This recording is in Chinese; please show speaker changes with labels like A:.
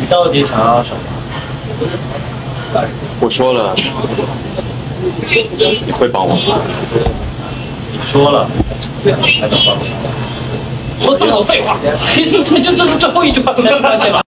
A: 你到底想要什么？
B: 我说了，你会帮我。
A: 你说了，才能帮你。说这么多废话，其实他们就这是最后一句话才是关键吧？